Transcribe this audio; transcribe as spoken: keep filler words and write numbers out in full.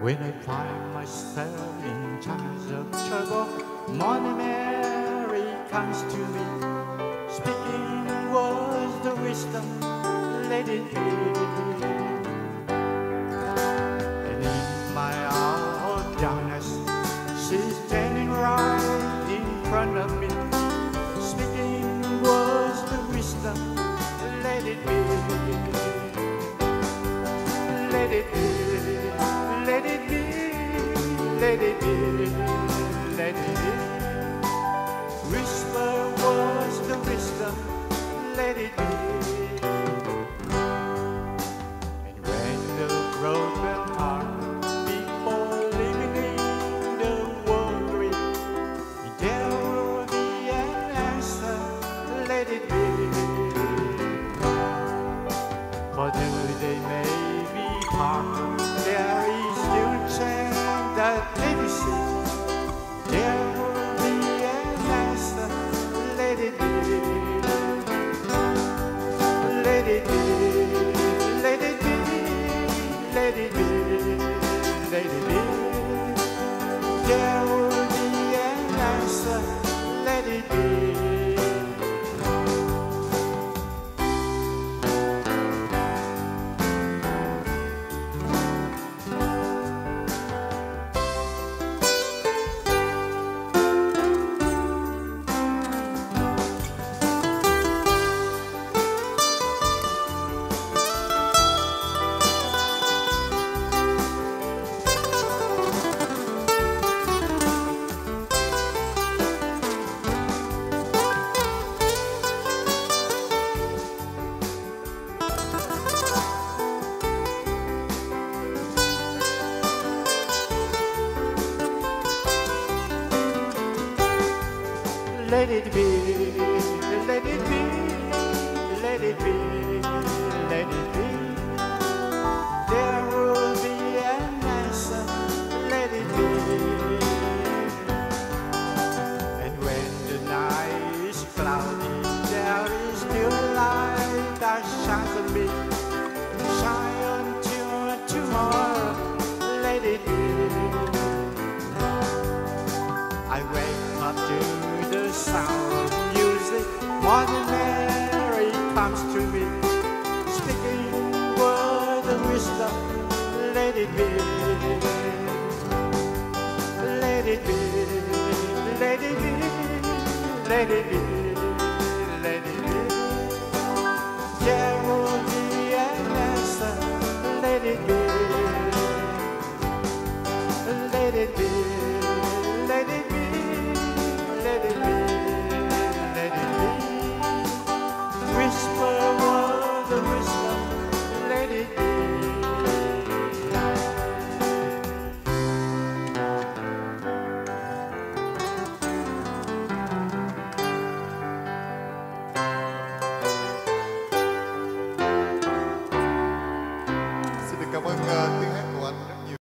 When I find myself in times of trouble, Mother Mary comes to me, speaking words of wisdom, let it be. And in my hour of darkness, she's standing right in front of me, speaking words of wisdom, let it be. Let it be. Let it be, let it be, let it be. Whisper words of wisdom, let it be. And when the broken heart people living in the world, there will be an answer, let it be. For though they may be parted, there is still chance that maybe see there will be an answer. Let it be, let it be, let it be, let it be, let it be. There will be an answer. Let it be. Let it be, let it be, let it be, let it be. There will be an answer, let it be. And when the night is cloudy, there is still a light that shines on me. Shine until tomorrow, let it be. I wake up to the sound of music, Mother Mary comes to me, speaking words of wisdom, let it be, let it be, let it be, let it be.